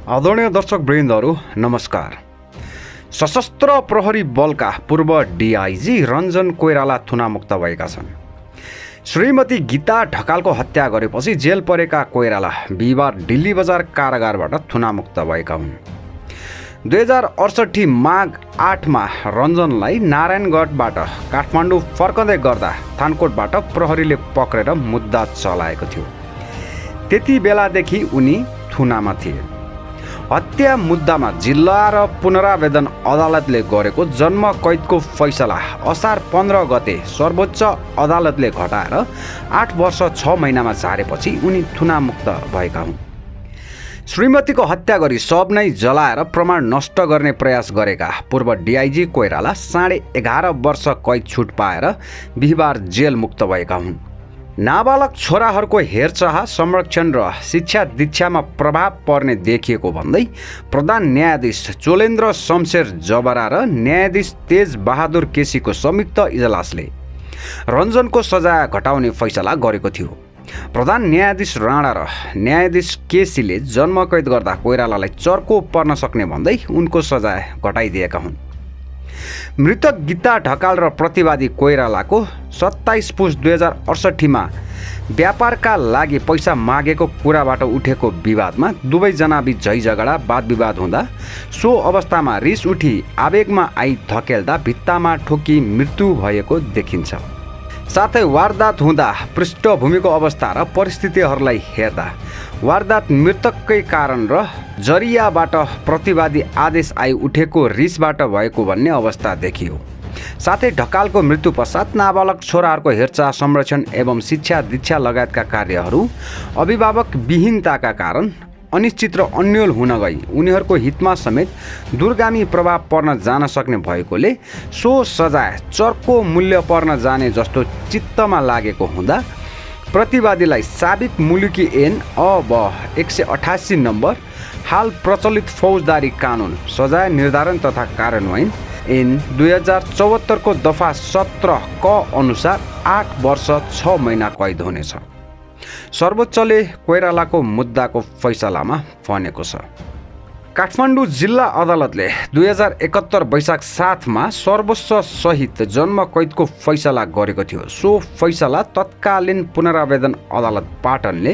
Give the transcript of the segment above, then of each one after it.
आदरणीय दर्शक वृन्दहरू नमस्कार। सशस्त्र प्रहरी बलका पूर्व डीआईजी रञ्जन कोइराला थुनामुक्त भएका छन्। श्रीमती गीता ढकालको हत्या गरेपछि जेल परेका कोइराला बिहिबार दिल्ली बजार कारागारबाट थुनामुक्त भएका हुन्। 2068 माघ 8 मा रञ्जनलाई नारायणगढबाट काठमाडौँ फर्कँदै गर्दा थानकोटबाट प्रहरीले पक्रेर मुद्दा चलाएको थियो। त्यति बेलादेखि उनी थुनामा थिए। हत्या मुद्दामा जिल्ला र पुनरावेदन अदालतले गरेको जन्म कैदको फैसला असार 15 गते सर्वोच्च अदालतले घटाएर 8 वर्ष 6 महिनामा झारेपछि उनी थुनामुक्त भएका हुन्। श्रीमतीको हत्या गरी शव नै जलाएर प्रमाण नष्ट गर्ने प्रयास गरेका पूर्व डीआईजी कोइराला 11.5 वर्ष कैद छुट पाएर बिहिबार जेल मुक्त भएका हुन्। नाबालक छोराहरूको हेरचाह, संरक्षण र शिक्षा दीक्षामा प्रभाव पर्ने देखिएको भन्दै प्रधान न्यायाधीश चोलेन्द्र शमशेर जबरा र न्यायाधीश तेज बहादुर केसीको संयुक्त इजलासले रञ्जनको सजाय घटाउने फैसला गरेको थियो। प्रधान न्यायाधीश राणा र न्यायाधीश केसीले जन्मकैद गर्दा कोइरालालाई चर्को पर्न सक्ने भन्दै उनको सजाय घटाइदिएका हुन्। मृतक गीता ढकाल र प्रतिवादी कोइरालाको 27 पुस 2068 मा व्यापारका लागि पैसा मागेको कुराबाट उठेको विवादमा दुवैजना बीच झैझगडा वादविवाद हुँदा सो अवस्थामा रिस उठी आवेगमा आई धकेल्दा भित्तामा ठोकी मृत्यु भएको देखिन्छ। साथै वारदात हुँदा पृष्ठभूमिको अवस्था र परिस्थितिहरूलाई हेर्दा वारदात मृतककै कारण र जरियाबाट प्रतिवादी आदेश आई उठेको रिसबाट भएको भन्ने अवस्था देखियो। साथै ढकालको मृत्यु पश्चात नाबालक छोराहरूको हेरचाह, संरक्षण एवं शिक्षा दीक्षा लगायतका कार्यहरू अभिभावक विहीनताका कारण अनिश्चित र अन्यल हुन गई उनीहरूको हितमा समेत दूरगामी प्रभाव पर्न जान सक्ने भएकोले सो सजाय चर्को मूल्य पर्न जाने जस्तो चित्तमा लागेको हुँदा प्रतिवादीलाई साबिक मुलुकी ऐन अब 188 नम्बर हाल प्रचलित फौजदारी कानुन सजाय निर्धारण तथा कार्यान्वयन ऐन 2074 को दफा 17 क अनुसार 8 वर्ष 6 महिना कैद हुनेछ। सर्वोच्चले कोइरालाको मुद्दाको फैसलामा भनेको छ। काठमाडौँ जिल्ला अदालतले 2071 वैशाख 7 मा सर्वोच्च सहित जन्म कैदको फैसला गरेको थियो। सो फैसला तत्कालीन पुनरावेदन अदालत पाटनले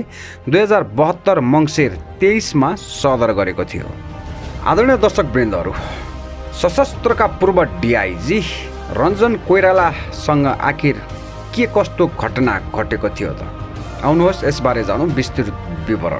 2072 मङ्सिर 23 मा सदर गरेको थियो। आदरणीय दर्शक वृन्दहरू, सशस्त्रका पूर्व डीआईजी रञ्जन कोइरालासँग आखिर के कस्तो घटना घटेको थियो त? आउनुहोस् यसबारे जानौँ विस्तृत विवरण।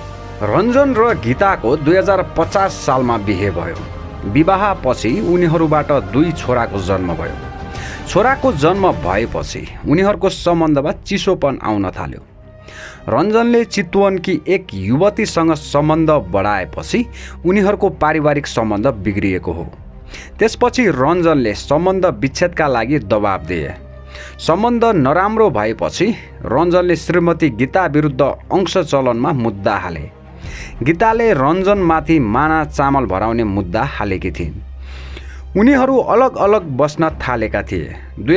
रञ्जन र गीताको 2050 सालमा बिहे भयो। विवाहपछि उनीहरूबाट 2 छोराको जन्म भयो। छोराको जन्म भएपछि उनीहरूको सम्बन्धमा चिसोपन आउन थाल्यो। रञ्जनले चितवनकी एक युवतीसँग सम्बन्ध बढाएपछि उनीहरूको पारिवारिक सम्बन्ध बिग्रिएको हो। त्यसपछि रञ्जनले सम्बन्ध विच्छेदका लागि दबाब दिए। सम्बन्ध नराम्रो भएपछि रञ्जनले श्रीमती गीता विरुद्ध अंश चलनमा मुद्दा हाले। गीताले रञ्जनमाथि माना चामल भराउने मुद्दा हालेकी थिइन्। उनीहरू अलग अलग बस्न थालेका थिए।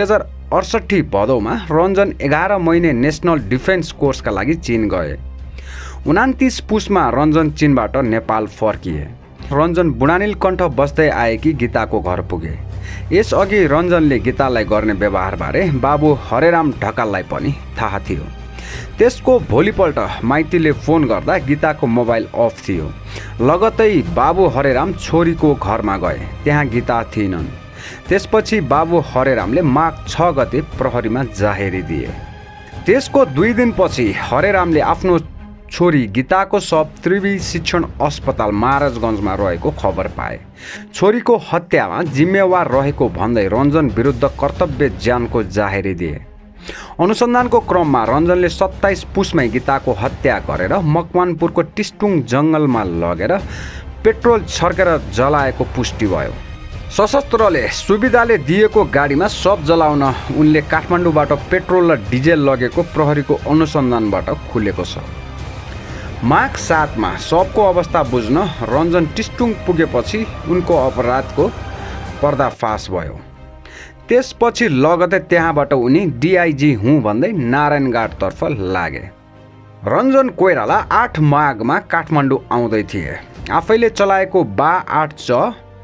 2068 भदौमा रञ्जन 11 महिने नेसनल डिफेन्स कोर्सका लागि चीन गए। 29 पुसमा रञ्जन चीनबाट नेपाल फर्किए। रञ्जन बुढानीलकण्ठ बस्दै आएकी गीताको घर पुगे। यसअघि रञ्जनले गीतालाई गर्ने व्यवहारबारे बाबु हरेराम ढकाललाई पनि थाहा थियो। त्यसको भोलिपल्ट माइतीले फोन गर्दा गीताको मोबाइल अफ थियो। लगतै बाबु हरेराम छोरीको घरमा गए। त्यहाँ गीता थिएनन्। त्यसपछि बाबु हरेरामले माघ 6 गते प्रहरीमा जाहेरी दिए। त्यसको 2 दिनपछि हरेरामले आफ्नो छोरी गीताको शव त्रिवी शिक्षण अस्पताल महाराजगञ्जमा रहेको खबर पाए। छोरीको हत्यामा जिम्मेवार रहेको भन्दै रञ्जन विरुद्ध कर्तव्य ज्यानको जाहेरी दिए। अनुसन्धानको क्रममा रञ्जनले 27 पुसमै गीताको हत्या गरेर मकवानपुरको टिस्टुङ जङ्गलमा लगेर पेट्रोल छर्केर जलाएको पुष्टि भयो। सशस्त्रले सुविधाले दिएको गाडीमा शव जलाउन उनले काठमाडौँबाट पेट्रोल र डिजेल लगेको प्रहरीको अनुसन्धानबाट खुलेको छ। माघ 7 मा शवको अवस्था बुझ्न रञ्जन टिस्टुङ पुगेपछि उनको अपराधको पर्दाफास भयो। त्यसपछि लगतै त्यहाँबाट उनी डीआईजी हुँ भन्दै नारायणगढतर्फ लागे। रञ्जन कोइराला 8 माघमा काठमाडौँ आउँदै थिए। आफैले चलाएको बा 8 च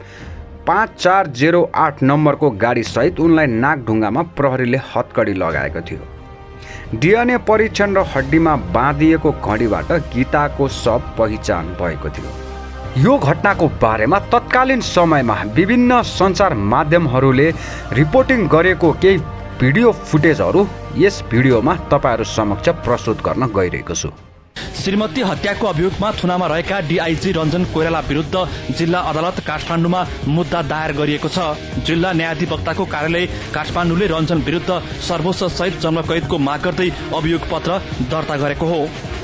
5408 नम्बरको गाडीसहित उनलाई नागढुङ्गामा प्रहरीले हतकडी लगाएको थियो। डिएनए परीक्षण र हड्डीमा बाँधिएको घडीबाट गीताको शव पहिचान भएको थियो। यो घटनाको बारेमा तत्कालीन समयमा विभिन्न सञ्चार माध्यमहरूले रिपोर्टिङ गरेको केही भिडियो फुटेजहरू यस भिडियोमा तपाईहरु समक्ष प्रस्तुत गर्न गइरहेको छु। श्रीमती हत्याको अभियोगमा थुनामा रहेका डीआईजी रञ्जन कोइराला विरुद्ध जिल्ला अदालत काठमाडौँमा मुद्दा दायर गरिएको छ। जिल्ला न्यायाधिवक्ताको कार्यालय काठमाडौँले रञ्जन विरुद्ध सर्वोच्च सहित जन्मकैदको माग गर्दै अभियोग पत्र दर्ता गरेको हो।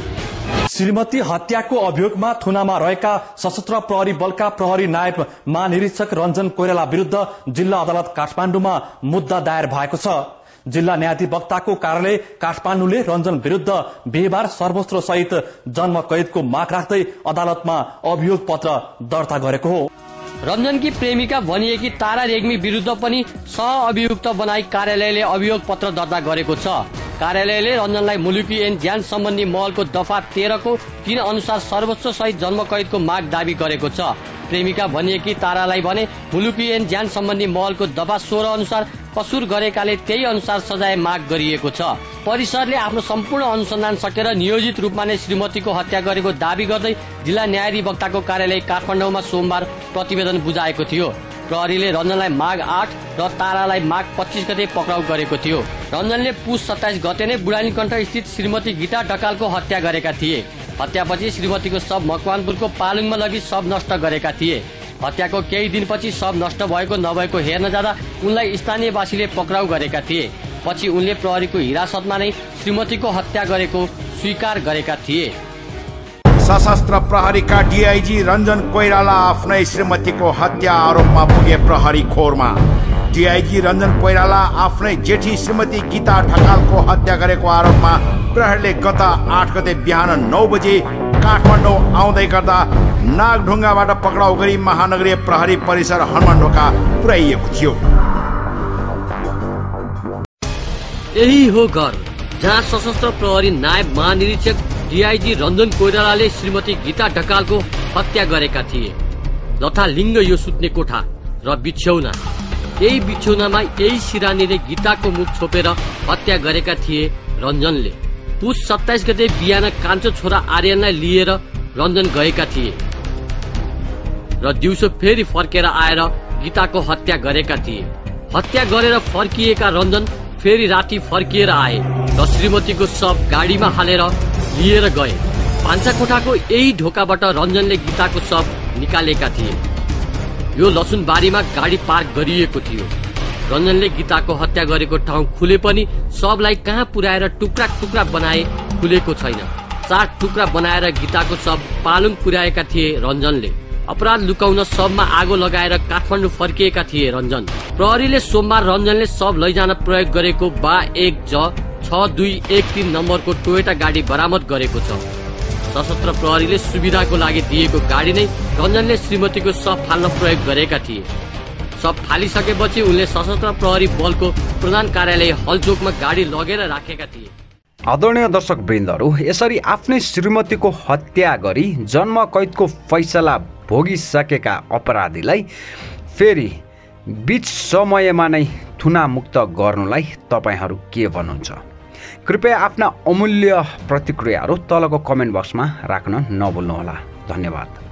श्रीमती हत्याको अभियोगमा थुनामा रहेका सशस्त्र प्रहरी बलका प्रहरी नायब महानिरीक्षक रञ्जन कोइराला विरुद्ध जिल्ला अदालत काठमाडौँमा मुद्दा दायर भएको छ। जिल्ला न्यायाधिवक्ताको कार्यालय काठमाडौँले रञ्जन विरुद्ध बिहीबार सर्वोच्च सहित जन्म कैदको माग राख्दै अदालतमा अभियोग पत्र दर्ता गरेको हो। रञ्जनकी प्रेमिका भनिएकी तारा रेग्मी विरुद्ध पनि सहअभियुक्त बनाई कार्यालयले अभियोग पत्र दर्ता गरेको छ। कार्यालयले रञ्जनलाई मुलुकी ऐन ज्यान सम्बन्धी महलको दफा 13 को 3 अनुसार सर्वोच्च सहित जन्म कैदको माग दावी गरेको छ। प्रेमिका भनिएकी तारालाई भने मुलुकी ऐन ज्यान सम्बन्धी महलको दफा 16 अनुसार कसुर गरेकाले त्यही अनुसार सजाय माग गरिएको छ। परिसरले आफ्नो सम्पूर्ण अनुसन्धान सकेर नियोजित रूपमा नै श्रीमतीको हत्या गरेको दावी गर्दै जिल्ला न्यायाधिवक्ताको कार्यालय काठमाडौँमा सोमबार प्रतिवेदन बुझाएको थियो। प्रहरीले रञ्जनलाई माघ 8 र तारालाई माघ 25 गते पक्राउ गरेको थियो। रञ्जनले पुस 27 गते नै बुढानीकण्ठ स्थित श्रीमती गीता ढकालको हत्या गरेका थिए। हत्यापछि श्रीमतीको शव मकवानपुरको पालुङमा लगी शव नष्ट गरेका थिए। हत्याको केही दिनपछि शव नष्ट भएको नभएको हेर्न जाँदा उनलाई स्थानीयवासीले पक्राउ गरेका थिए। पछि उनले प्रहरीको हिरासतमा नै श्रीमतीको हत्या गरेको स्वीकार गरेका थिए। सशस्त्र प्रहरीका डीआईजी रञ्जन कोइराला आफ्नै श्रीमतीको हत्या आरोपमा पुगे प्रहरी खोरमा। डीआईजी रञ्जन कोइराला आफ्नै जेठी श्रीमती गीता ढकालको हत्या गरेको आरोपमा प्रहरीले गत 8 गते बिहान 9 बजे काठमाडौँ आउँदै गर्दा नागढुङ्गाबाट पक्राउ गरी महानगरीय प्रहरी परिसर हनुमान ढोका पुर्याइएको थियो। यही हो घर जहाँ सशस्त्र प्रहरी नायब महानिरीक्षक डीआईजी रञ्जन कोइरालाले श्रीमती गीता ढकालको हत्या गरेका थिए। लथा लिङ्ग यो सुत्ने कोठा र बिछ्यौना, यही बिछ्यौनामा यही सिरानीले गीताको मुख छोपेर हत्या गरेका थिए रञ्जनले। पुस 27 गते बिहान कान्छो छोरा आर्यनलाई लिएर रञ्जन गएका थिए र दिउँसो फेरि फर्केर आएर गीताको हत्या गरेका थिए। हत्या गरेर फर्किएका रञ्जन फेरि राति फर्किएर आए र श्रीमतीको शव गाडीमा हालेर लिएर गए। भान्सा कोठाको यही ढोकाबाट रञ्जनले गीताको शव निकालेका थिए। यो लसुनबारीमा गाडी पार्क गरिएको थियो। रञ्जनले गीताको हत्या गरेको ठाउँ खुले पनि शवलाई कहाँ पुर्याएर टुक्रा टुक्रा बनाए खुलेको छैन। 4 टुक्रा बनाएर गीताको शव पालुङ पुर्याएका थिए रञ्जनले। अपराध लुकाउन शवमा आगो लगाएर काठमाडौँ फर्किएका थिए रञ्जन। प्रहरीले सोमबार रञ्जनले शव लैजान प्रयोग गरेको बा 1 ज 6213 नम्बरको टोयोटा गाडी बरामद गरेको छ। सशस्त्र प्रहरीले सुविधाको लागि दिएको गाडी नै रञ्जनले श्रीमतीको शव फाल्न प्रयोग गरेका थिए। शव फालिसकेपछि उनले सशस्त्र प्रहरी बलको प्रधान कार्यालय हलचोकमा गाडी लगेर राखेका थिए। आदरणीय दर्शक वृन्दहरू, यसरी आफ्नै श्रीमतीको हत्या गरी जन्म कैदको फैसला भोगिसकेका अपराधीलाई फेरि बीच समयमा नै थुनामुक्त गर्नुलाई तपाईहरू के भन्नुहुन्छ? कृपया आफ्ना अमूल्य प्रतिक्रियाहरू तलको कमेन्ट बक्समा राख्न नभुल्नुहोला। धन्यवाद।